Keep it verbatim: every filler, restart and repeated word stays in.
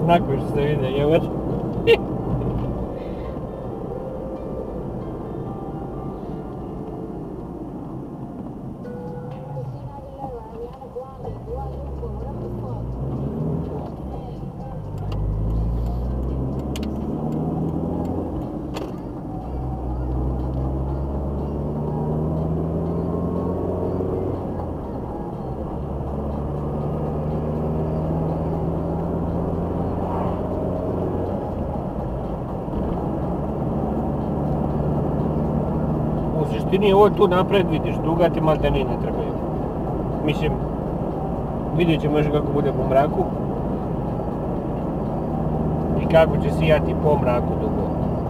znakovi što se vide, jevo. U suštini ovo tu napred vidiš, duga ti maltene ne trebaju. Mislim, vidjet ćemo još kako bude po mraku i kako će sijati po mraku dugo.